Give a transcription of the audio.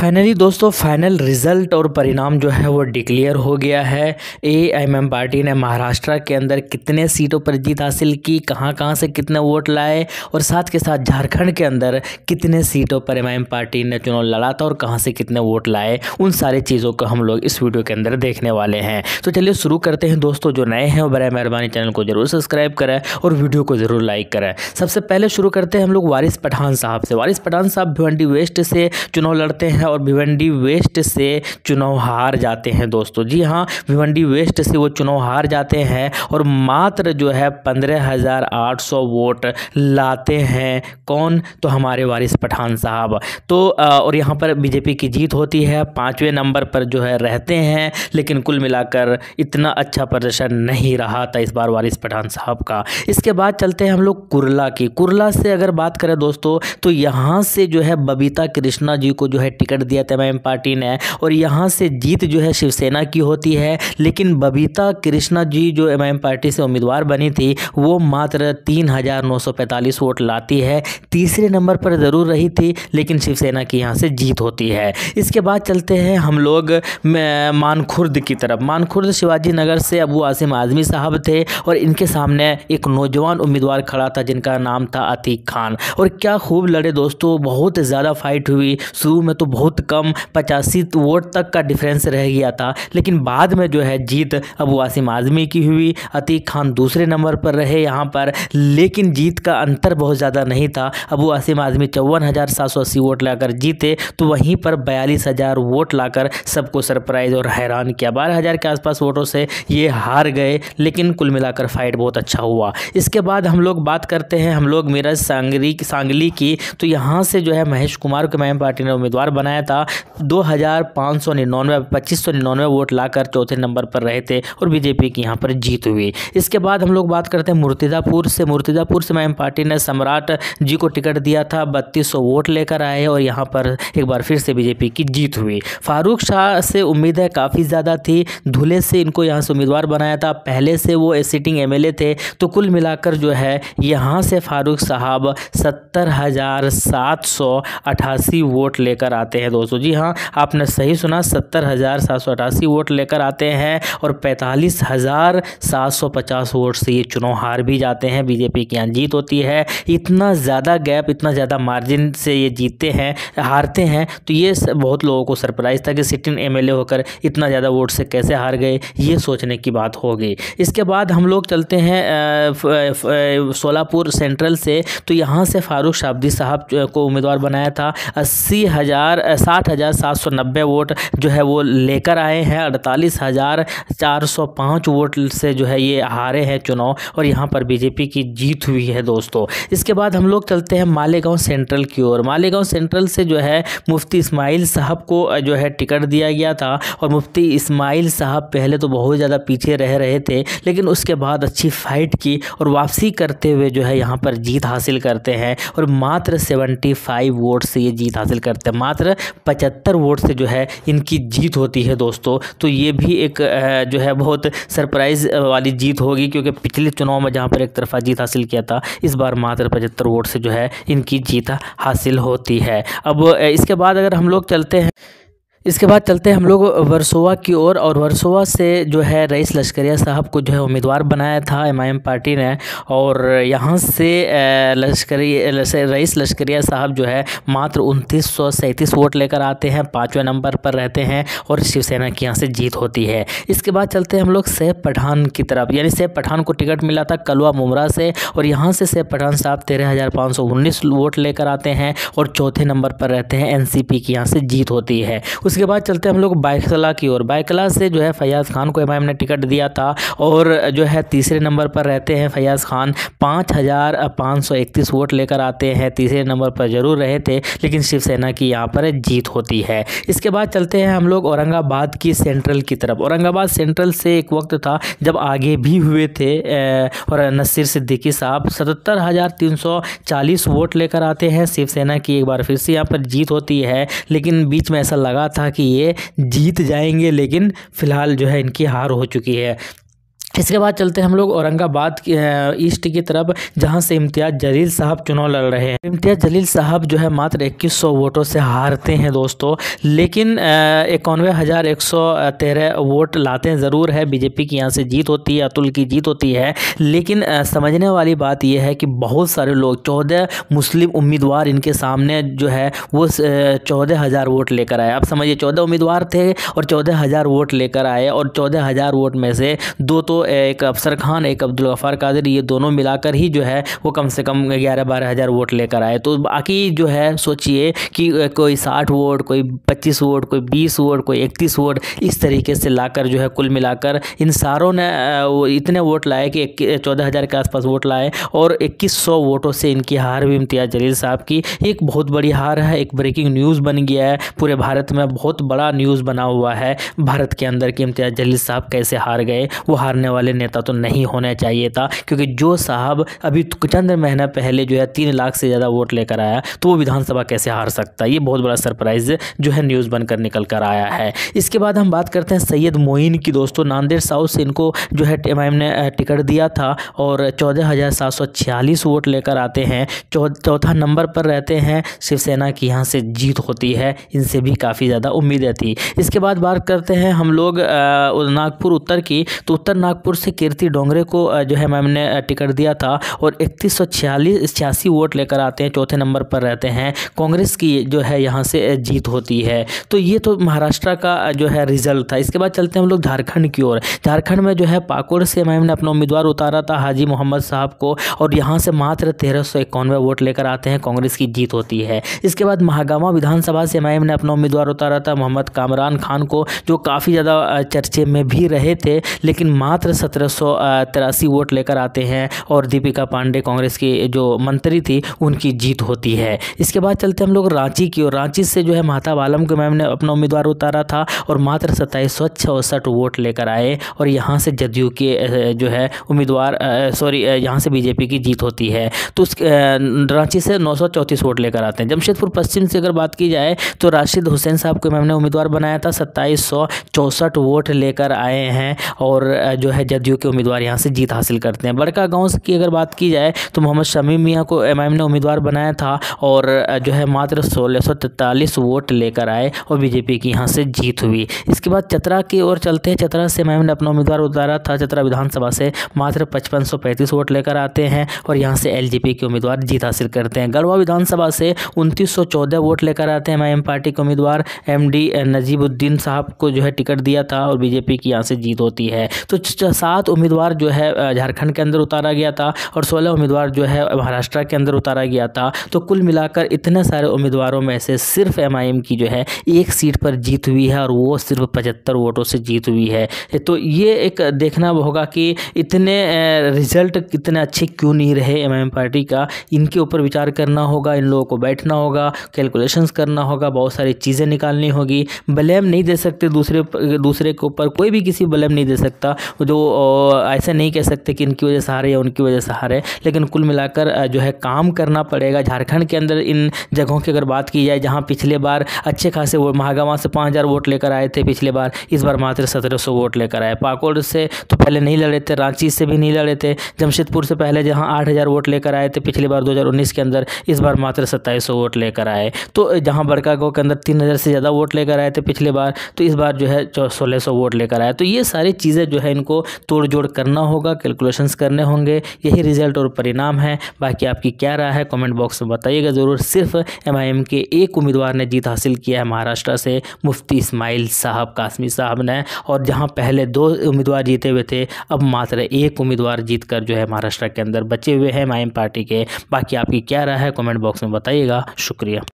Finally दोस्तों final result और परिणाम जो है वो डिक्लेयर हो गया है। एआईएमआईएम पार्टी ने महाराष्ट्र के अंदर कितने सीटों पर जीत हासिल की, कहां कहां से कितने वोट लाए और साथ के साथ झारखंड के अंदर कितने सीटों पर एमआईएम पार्टी ने चुनाव लड़ा था और कहां से कितने वोट लाए, उन सारी चीज़ों को हम लोग इस वीडियो के अंदर देखने वाले हैं। तो चलिए शुरू करते हैं दोस्तों। जो नए हैं वो बराए मेहरबानी चैनल को जरूर सब्सक्राइब करें और वीडियो को ज़रूर लाइक करें। सबसे पहले शुरू करते हैं हम लोग वारिस पठान साहब से। वारिस पठान साहब भिवंडी वेस्ट से चुनाव लड़ते हैं और भिवंडी वेस्ट से चुनाव हार जाते हैं दोस्तों। जी हाँ, भिवंडी वेस्ट से वो चुनाव हार जाते हैं और मात्र जो है 15,800 वोट लाते हैं। कौन? तो हमारे वारिस पठान साहब। तो और यहाँ पर बीजेपी की जीत होती है, 5वें नंबर पर जो है रहते हैं, लेकिन कुल मिलाकर इतना अच्छा प्रदर्शन नहीं रहा था इस बार वारिस पठान साहब का। इसके बाद चलते हैं हम लोग कुर्ला की। कुर्ला से अगर बात करें दोस्तों तो यहाँ से जो है बबीता कृष्णा जी को जो है टिकट दिया था एमआईएम पार्टी ने और यहाँ से जीत जो है शिवसेना की होती है। लेकिन बबीता कृष्णा जी जो एमआईएम पार्टी से उम्मीदवार बनी थी वो मात्र 3,945 वोट लाती है। तीसरे नंबर पर ज़रूर रही थी, लेकिन शिवसेना की यहाँ से जीत होती है। इसके बाद चलते हैं हम लोग मानखुर्द की तरफ। मानखुर्द शिवाजी नगर से अबू आसिम आज़मी साहब थे और इनके सामने एक नौजवान उम्मीदवार खड़ा था जिनका नाम था अतीक खान। और क्या खूब लड़े दोस्तों, बहुत ज़्यादा फाइट हुई। शुरू में तो बहुत कम 85 वोट तक का डिफरेंस रह गया था, लेकिन बाद में जो है जीत अबू आसिम आज़मी की हुई। अतीक खान दूसरे नंबर पर रहे यहाँ पर, लेकिन जीत का अंतर बहुत ज़्यादा नहीं था। अबू आसिम आज़मी 54,780 वोट लाकर जीते, तो वहीं पर 42,000 वोट लाकर सबको सरप्राइज़ और हैरान किया। 12,000 के आसपास वोटों से ये हार गए, लेकिन कुल मिलाकर फाइट बहुत अच्छा हुआ। इसके बाद हम लोग बात करते हैं हम लोग मेरठ सांगली की। तो यहाँ से जो है महेश कुमार को एमआईएम पार्टी ने उम्मीदवार बनाया था। 2,599 वोट लाकर चौथे नंबर पर रहे थे और बीजेपी की यहाँ पर जीत हुई। इसके बाद हम लोग बात करते हैं मुर्तिज़ापुर से। मुर्तिज़ापुर से एमआईएम पार्टी ने सम्राट जी को टिकट दिया था, 3200 वोट लेकर आए और यहाँ पर एक बार फिर से बीजेपी की जीत हुई। फारूक शाह से उम्मीदें काफ़ी ज़्यादा थी, धुले से इनको यहाँ से उम्मीदवार बनाया था, पहले से वो सिटिंग एमएलए थे। तो कुल मिलाकर जो है यहाँ से फारूक साहब 70,788 वोट लेकर आते हैं दोस्तों। जी हाँ, आपने सही सुना, 70,788 वोट लेकर आते हैं और 45,750 वोट से ये चुनाव हार भी जाते हैं। बीजेपी की यहाँ जीत होती है। इतना ज़्यादा गैप, इतना ज़्यादा मार्जिन से ये जीतते हैं, हारते हैं, तो ये बहुत लोगों को सरप्राइज़ था कि सिटिंग एमएलए होकर इतना ज़्यादा वोट से कैसे हार गए, ये सोचने की बात होगी। इसके बाद हम लोग चलते हैं सोलापुर सेंट्रल से। तो यहाँ से फारूक शाब्दी साहब को उम्मीदवार बनाया था। 60,790 वोट जो है वो लेकर आए हैं। 48,405 वोट से जो है ये हारे हैं चुनाव और यहाँ पर बीजेपी की जीत हुई है दोस्तों। इसके बाद हम लोग चलते हैं मालेगांव सेंट्रल की ओर। मालेगांव सेंट्रल से जो है मुफ्ती इस्माइल साहब को जो है टिकट दिया गया था और मुफ्ती इस्माइल साहब पहले तो बहुत ज़्यादा पीछे रह रहे थे, लेकिन उसके बाद अच्छी फाइट की और वापसी करते हुए जो है यहाँ पर जीत हासिल करते हैं और मात्र 75 वोट से ये जीत हासिल करते हैं। मात्र 75 वोट से जो है इनकी जीत होती है दोस्तों। तो ये भी एक जो है बहुत सरप्राइज़ वाली जीत होगी, क्योंकि पिछले चुनाव में जहाँ पर एक तरफा जीत हासिल किया था, इस बार मात्र 75 वोट से जो है इनकी जीत हासिल होती है। अब इसके बाद अगर हम लोग चलते हैं हम लोग वर्सोवा की ओर और वर्सोवा से जो है रईस लश्करिया साहब को जो है उम्मीदवार बनाया था एमआईएम पार्टी ने और यहाँ से रईस लश्करिया साहब जो है मात्र 2937 वोट लेकर आते हैं, 5वें नंबर पर रहते हैं और शिवसेना की यहाँ से जीत होती है। इसके बाद चलते हैं हम लोग सैफ पठान की तरफ। यानी सैफ पठान को टिकट मिला था कलवा मुमरा से और यहाँ से सैफ पठान साहब 13,519 वोट लेकर आते हैं और चौथे नंबर पर रहते हैं। एनसीपी की यहाँ से जीत होती है। उसके बाद चलते हैं हम लोग बायकला की ओर। बायकला से जो है फैयाज़ खान को एमआईएम ने टिकट दिया था और जो है तीसरे नंबर पर रहते हैं फैयाज़ खान। 5,531 वोट लेकर आते हैं, तीसरे नंबर पर जरूर रहे थे, लेकिन शिवसेना की यहाँ पर जीत होती है। इसके बाद चलते हैं हम लोग औरंगाबाद की सेंट्रल की तरफ। औरंगाबाद सेंट्रल से एक वक्त था जब आगे भी हुए थे और नसीर सिद्दीकी साहब 77,340 वोट लेकर आते हैं। शिवसेना की एक बार फिर से यहाँ पर जीत होती है, लेकिन बीच में ऐसा लगा था कि ये जीत जाएंगे, लेकिन फिलहाल जो है इनकी हार हो चुकी है। इसके बाद चलते हैं हम लोग औरंगाबाद ईस्ट की तरफ, जहां से इम्तियाज़ जलील साहब चुनाव लड़ रहे हैं। इम्तियाज़ जलील साहब जो है मात्र 2100 वोटों से हारते हैं दोस्तों, लेकिन 91,113 वोट लाते हैं। ज़रूर है बीजेपी की यहाँ से जीत होती है, अतुल की जीत होती है, लेकिन समझने वाली बात यह है कि बहुत सारे लोग 14 मुस्लिम उम्मीदवार इनके सामने जो है वो 14,000 वोट लेकर आए। आप समझिए 14 उम्मीदवार थे और 14,000 वोट लेकर आए, और 14,000 वोट में से दो तो एक अफसर खान, एक अब्दुल गफ्फार कादरी, ये दोनों मिलाकर ही जो है वो कम से कम 11-12 हज़ार वोट लेकर आए। तो बाकी जो है सोचिए कि कोई 60 वोट, कोई 25 वोट, कोई 20 वोट, कोई 31 वोट, इस तरीके से लाकर जो है कुल मिलाकर इन सारों ने इतने वोट लाए कि 14,000 के आसपास वोट लाए, और 2100 वोटों से इनकी हार हुई इम्तियाज़ जलील साहब की। एक बहुत बड़ी हार है, एक ब्रेकिंग न्यूज़ बन गया है, पूरे भारत में बहुत बड़ा न्यूज़ बना हुआ है भारत के अंदर कि इम्तियाज़ जलील साहब कैसे हार गए। वो हारने वाले नेता तो नहीं होना चाहिए था, क्योंकि जो साहब अभी चंद महीना पहले जो है 3 लाख से ज़्यादा वोट लेकर आया, तो वो विधानसभा कैसे हार सकता है। ये बहुत बड़ा सरप्राइज़ जो है न्यूज़ बनकर निकल कर आया है। इसके बाद हम बात करते हैं सैयद मोइन की दोस्तों। नांदेड़ साउथ से इनको जो है एमआईएम ने टिकट दिया था और 14,746 वोट लेकर आते हैं। चौथा नंबर पर रहते हैं। शिवसेना की यहाँ से जीत होती है, इनसे भी काफ़ी ज़्यादा उम्मीदें थी। इसके बाद बात करते हैं हम लोग नागपुर उत्तर की। तो उत्तर नागपुर से कीर्ति डोंगरे को जो है मैम ने टिकट दिया था और 3186 वोट लेकर आते हैं, चौथे नंबर पर रहते हैं। कांग्रेस की जो है यहाँ से जीत होती है। तो ये तो महाराष्ट्र का जो है रिजल्ट था। इसके बाद चलते हैं हम लोग झारखंड की ओर। झारखंड में जो है पाकुड़ से मैम ने अपना उम्मीदवार उतारा था हाजी मोहम्मद साहब को, और यहाँ से मात्र 1391 वोट लेकर आते हैं, कांग्रेस की जीत होती है। इसके बाद महागामा विधानसभा से मैम ने अपना उम्मीदवार उतारा था मोहम्मद कामरान खान को, जो काफ़ी ज़्यादा चर्चे में भी रहे थे, लेकिन मात्र 1783 वोट लेकर आते हैं, और दीपिका पांडे कांग्रेस की जो मंत्री थी उनकी जीत होती है। इसके बाद चलते हम लोग रांची की ओर। रांची से जो है महताब आलम को मैम ने अपना उम्मीदवार उतारा था और मात्र 2764 वोट लेकर आए, और यहाँ से जदयू के जो है उम्मीदवार यहाँ से बीजेपी की जीत होती है। तो रांची से 934 वोट लेकर आते हैं। जमशेदपुर पश्चिम से अगर बात की जाए तो राशिद हुसैन साहब को मैम ने उम्मीदवार बनाया था, 2764 वोट लेकर आए हैं, और जो है जदयू के उम्मीदवार यहाँ से जीत हासिल करते हैं। बड़का गांव की अगर बात की जाए तो मोहम्मद शमीम मियाँ को एमआईएम ने उम्मीदवार बनाया था, और जो है मात्र 1643 वोट लेकर आए, और बीजेपी की यहाँ से जीत हुई। इसके बाद चतरा की ओर चलते हैं। चतरा से एमआईएम ने अपना उम्मीदवार उतारा था, चतरा विधानसभा से मात्र 5535 वोट लेकर आते हैं, और यहाँ से एलजेपी के उम्मीदवार जीत हासिल करते हैं। गढ़वा विधानसभा से 2914 वोट लेकर आते हैं एमआईएम पार्टी के उम्मीदवार एमडी नजीबुद्दीन साहब को जो है टिकट दिया था, और बीजेपी की यहाँ से जीत होती है। तो 7 उम्मीदवार जो है झारखंड के अंदर उतारा गया था, और 16 उम्मीदवार जो है महाराष्ट्र के अंदर उतारा गया था। तो कुल मिलाकर इतने सारे उम्मीदवारों में से सिर्फ एमआईएम की जो है एक सीट पर जीत हुई है, और वो सिर्फ 75 वोटों से जीत हुई है। तो ये एक देखना होगा कि इतने रिजल्ट कितने अच्छे क्यों नहीं रहे एमआईएम पार्टी का। इनके ऊपर विचार करना होगा, इन लोगों को बैठना होगा, कैलकुलेशंस करना होगा, बहुत सारी चीज़ें निकालनी होगी। ब्लेम नहीं दे सकते दूसरे के ऊपर, कोई भी किसी ब्लेम नहीं दे सकता, जो ऐसे नहीं कह सकते कि इनकी वजह से हारे या उनकी वजह से हारे, लेकिन कुल मिलाकर जो है काम करना पड़ेगा। झारखंड के अंदर इन जगहों की अगर बात की जाए जहां पिछले बार अच्छे खासे वो महागामा से 5000 वोट लेकर आए थे पिछले बार, इस बार मात्र 1700 वोट लेकर आए। पाकुड़ से तो पहले नहीं लड़े थे, रांची से भी नहीं लड़े थे, जमशेदपुर से पहले जहां 8000 वोट लेकर आए थे पिछली बार 2019 के अंदर, इस बार मात्र 2700 वोट लेकर आए। तो जहाँ बड़कागांव के अंदर 3000 से ज़्यादा वोट लेकर आए थे पिछले बार, तो इस बार जो है 1600 वोट लेकर आए। तो ये सारी चीज़ें जो है इनको तोड़ जोड़ करना होगा, कैलकुलेशंस करने होंगे, यही रिजल्ट और परिणाम है। बाकी आपकी क्या राय है कमेंट बॉक्स में बताइएगा ज़रूर। सिर्फ एमआईएम के एक उम्मीदवार ने जीत हासिल किया है महाराष्ट्र से, मुफ्ती इस्माइल साहब कासमी साहब ने, और जहां पहले 2 उम्मीदवार जीते हुए थे, अब मात्र एक उम्मीदवार जीतकर जो है महाराष्ट्र के अंदर बचे हुए हैं एमआईएम पार्टी के। बाकी आपकी क्या राय है कमेंट बॉक्स में बताइएगा। शुक्रिया।